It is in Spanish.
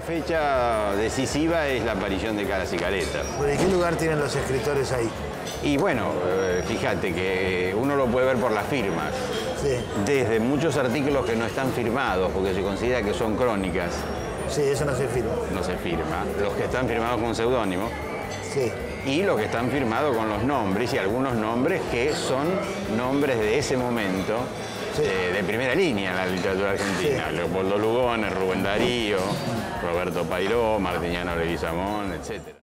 fecha decisiva es la aparición de Caras y Caretas. ¿Y qué lugar tienen los escritores ahí? Y bueno, fíjate que uno lo puede ver por las firmas. Sí. Desde muchos artículos que no están firmados, porque se considera que son crónicas. Sí, eso no se firma. No se firma. Los que están firmados con seudónimo. Sí. Y los que están firmados con los nombres, y algunos nombres que son nombres de ese momento, sí, de primera línea en la literatura argentina. Sí. Leopoldo Lugones, Rubén Darío, Roberto Pairó, Martiniano Leguizamón, etc.